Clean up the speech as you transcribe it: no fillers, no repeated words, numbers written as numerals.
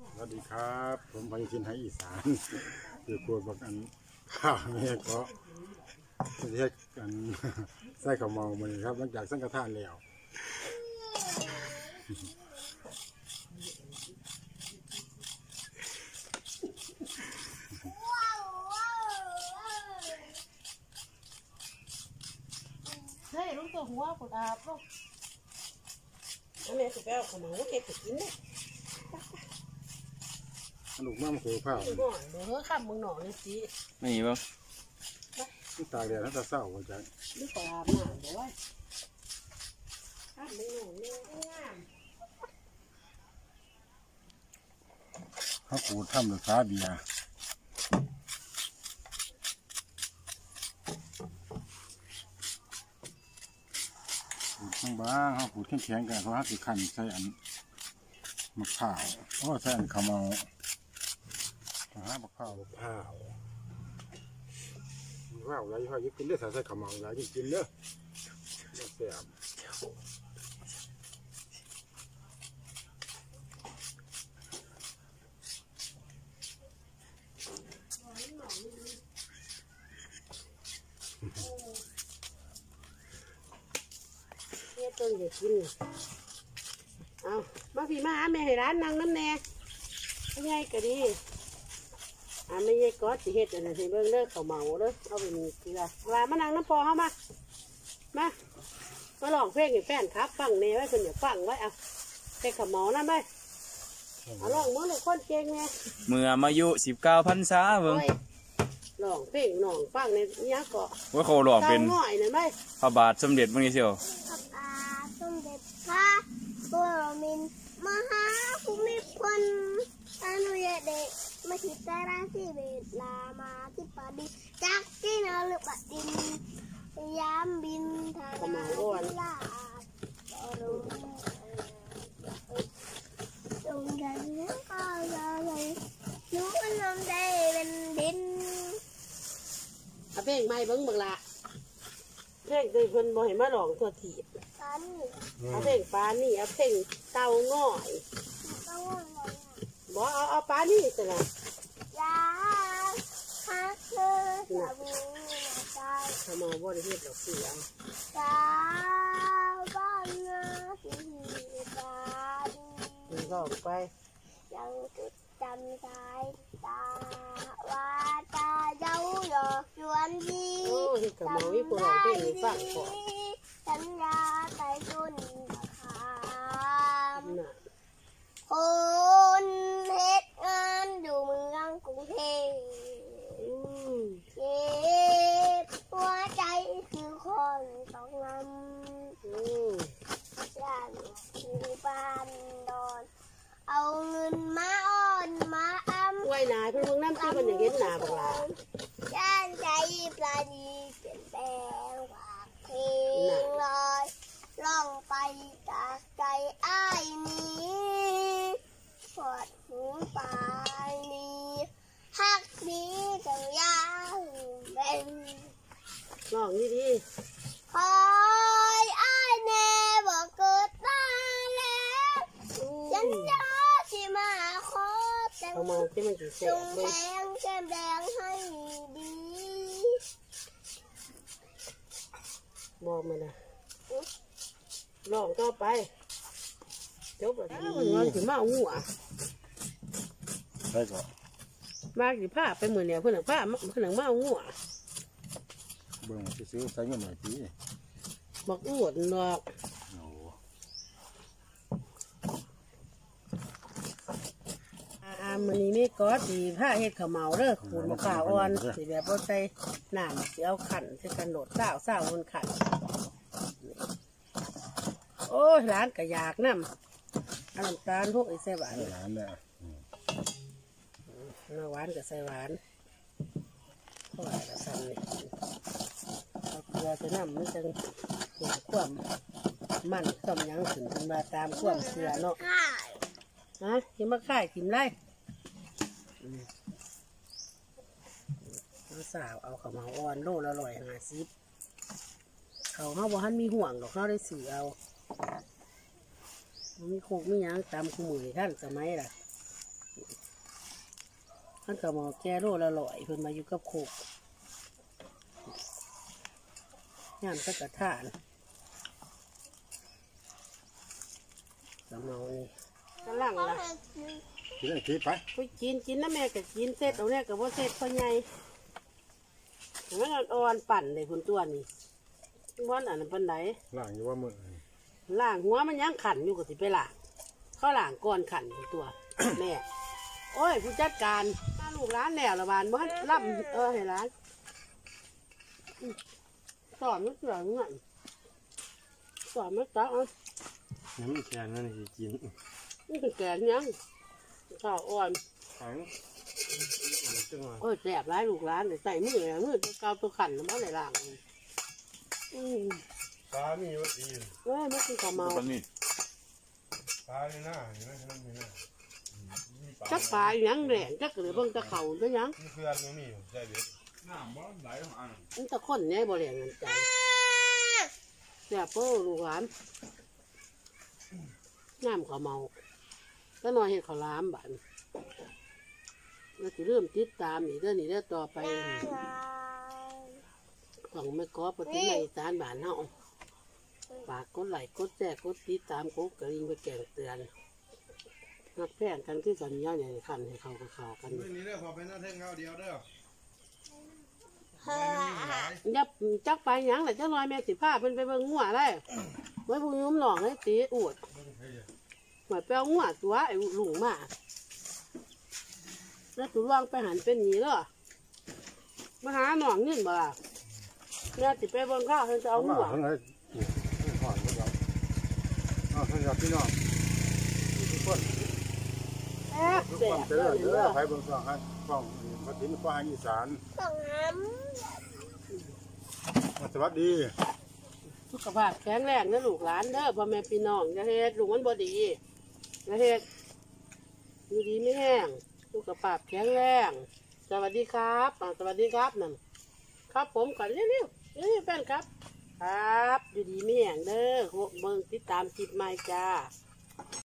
สวัสดีครับผมพายุทินให้อีสานอยู่ครัวบักอันข้าวแม่ก็เรียกกันใส่ข้าวเมาเหมือนครับหลังจากสังฆทานแล้วเฮ้ยลูกตัวหัวปวดอาบลูกแม่สุดแล้วขนมว่าเก็บกินเนี่ยลูกมันคือข้าวเดี๋ยวข้ามมึงหน่อเลยสิไม่มีบ้างตากแดดแล้วจะเศร้าหัวใจลูกปลาหนาเดี๋ยวข้ามมึงหน่อเนี่ยงามเขาปูทำด้วยฟ้าเบียร์ปูข้างบ้างเขาปูแข็งๆกันเขาหักขันใส่อันมะพร้าวใส่อันข้าวเมามะพร้าวอะไรเขายึดกินเด้อใส่ข้าวเมาอะไรกินเด้อแซ่บเนี่ยต้นจะกินเอามาพี่มาแม่ให้ร้านนั่งน้ำแน่ไม่ใช่ก็ดีไม่ใช่ก๊อตสิเฮ็ดอะไรสิเบิ่งเลิกเขาเมาเด้อเอาไปมีเกลือลามานั่งน้ำพอเข้ามาลองเพลงให้แฟนครับฟังเน่ไว้คนอย่าฟังไว้เอาเพลงเขาเมานั่นไปเอาลองมือลูกคนเก่งไงเมื่อมายุ19 พรรษาเบิ่งลองเพลงลองฟังในนี้ก็ว่าเขาหลอกเป็นง่อยนั่นไหมพระบาทสมเด็จพระนิเชียวพระบาทสมเด็จพระบรมินทรมหาภูมิพลอนุญาเดชมหิตราธิเบศรามาธิปดีจักรีนฤบดินยามบินทางลาจงยันข้าวเลยนู้นน้ำได้เป็นดินเอาเพลงไม่เบิ้งเบิ่งละเพลงเคยเพิ่นบ่ให้มาลองตัวถีบเอาเพลงปลานี่เอาเพลงเต่าง่อยบ่เอาปลานี่สิล่ะยาฮักเธอจะบูใจทำมาบ่ได้เฮ็ดดอกเสียงสาวบ้านนาสีตาดีก็ออกไปยังจุดจำสายตาว่าตาเย้าหยอกชวนดีจำได้สัญญาใจจุนขามคนเฮ็ดงานอยู่เมืองกรุงเทพเจ็บหัวใจคือคนต้องงำย่านอยู่บ้านดอนเอาเงินมาอ้อนมาอ้ำไว้นายเพิ่นเบิ่งน้ำที่มันอย่างเห็นหน้าบักหลาย่านใจปลาดีเปลี่ยนแปลงฝากเพลงลอยล่องไปจากใจอ้ายนี้ปวดหูปลายนี้ฮักดีจังยาวเป็นลองดีคอยอ้ายแน่บอกเกิดมาแล้วฉันยาที่มาขอแต่งจงแดงแก้มแดงให้ดีบอกมานะลองต่อไปจบแล้วมันถึงมาหัวได้ก่อนมาสิผ้าไปเหมือนเนี่ยเพื่อนผ้าเพื่อนมาหัวเบิ่งซื้อใส่เงินหน่อยพี่บอกอวดหรอกมันนี่ไม่ก็ดีผ้าเห็ดขาวเมาเด้อขูดมะขาวอ่อนสีแบบว่าใส่หนามเสียวขันใส่กันโดดเศร้าคนขันโอ้ยร้านกระยากน้ำน้ำตาลพวกไอ้ไส้หวานร้านเนี่ยน้ำหวานกับไส้หวานเพราะว่าเราสั่งนี่เอาเกลือจะน้ำมันจะหัวความมันต้มยังถึงมาตามความเสือเนาะฮะที่มาค่ายถิ่มไรสาวเอาข้าวเหมาอ่อนโลละ150เขาบ่ทันมีห่วงดอกเขาได้สื่อเอามีโคกมีหยังตามคู่มือท่านสมัยล่ะท่านก็หมอแก้โรคละลอยเพิ่นมาอยู่กับโคกย่ามสักกะท่านสมองนี่กำลังล่ะกินได้ทีไปไปกินนะแม่ก็กินเสร็จเอาเนี่ยก็บ่เสร็จพ่อใหญ่มันอ่อนๆปั่นเลยคุณตัวนี้วันอันนั้นปันไดล่างอยู่ว่ามือล่างหัวมันยังขันอยู่ก็สิไปล่างเขาล่างก่อนขันคุณตัว แม่โอ้ยผู้จัดการถ้าลูกร้านแล้วละบานมันรับให้ร้านสอนไม่เสือเงี้ยสอนไม่ตักอ่ะน้ำแข็งนั่นสิกินนี่เป็นแกงยังข้าวอ่อนแข็งจังหวะโอ้ยแสบร้ายลูกร้านเลยใส่มือเกาตัวขันแล้วมันไหลล่างปลามีวัตถุเอ้ยมันคือข้าวเมาตอนนี้ปลาในหน้าเห็นไหมนั่นในหน้าจักปลายังแหลงจักเหลือเบิ่งตะเข่าตัวยังนี่คืออันนี้ใช่เด็ดน้ำบ่ไหลของอันมันตะข้นเนี่ยบ่แหลงเงินใจแสบเป้ลูกร้านน้ำข้าวเมาก็นอนเห็ดข้าวหลามบ้านเราจะเริ่มติดตามอีกเรื่องนี้เรื่องต่อไปของแม่กอปฏิในสารบ้านเฮาฝากกดไลค์กดแชร์กดติดตามกดกระดิ่งไปแจ้งเตือนนักแพงกันคือสัญญาเนี่ยขันให้เขากับเขากันเรื่องนี้เด้อพอเป็นหน้าเท่งเขาเดียวเด้อยับจักไปหยังแหละจักหน่อยแม่สิผ้าเป็นไปเบิ่งงัวได้ไว้พวกยุ่มหลองให้ตีอวดหวยแปลงัวตัวไอ้หลุงมาแล้วตัวลองไปหันเป็นหนีเหรอมาหาหนองเงินบ่ล่ะแม่สิไปเบิ่งข้าวเพิ่นจะเอางัวทั้งนั้นหอดเราทั้งกับพี่น้องทุกคนแซ่บทุกแซ่ความบเจริญเด้อไผเบิ่งสองให้ฟ้องมาถึงฟ้าอีสานต้องหสวัสดีสุขภาพแข็งแรงนะลูกหลานเด้อพ่อแม่พี่น้องอย่าเฮ็ดลูกมันบ่ดีอย่าเฮ็ดอยู่ดีไม่แห้งสุขภาพแข็งแรงสวัสดีครับสวัสดีครับนั่นครับผมก่อนเร็วๆแฟนครับ ครับอยู่ดีไม่แห้งเด้อเบิ่งติดตามคลิปใหม่จ้า